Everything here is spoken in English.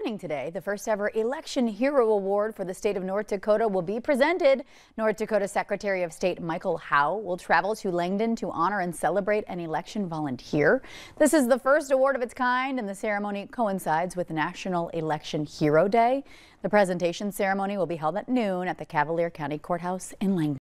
Beginning today, the first ever Election Hero Award for the state of North Dakota will be presented. North Dakota Secretary of State Michael Howe will travel to Langdon to honor and celebrate an election volunteer. This is the first award of its kind, and the ceremony coincides with National Election Hero Day. The presentation ceremony will be held at noon at the Cavalier County Courthouse in Langdon.